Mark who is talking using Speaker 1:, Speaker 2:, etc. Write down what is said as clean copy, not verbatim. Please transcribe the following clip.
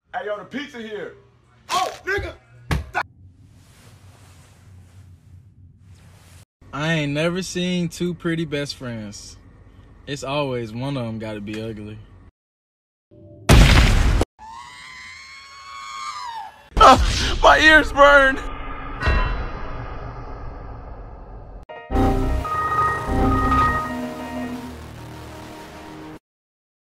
Speaker 1: Hey, yo, the pizza here. Oh, nigga.
Speaker 2: I ain't never seen two pretty best friends. It's always one of them gotta be ugly.
Speaker 1: My ears burn.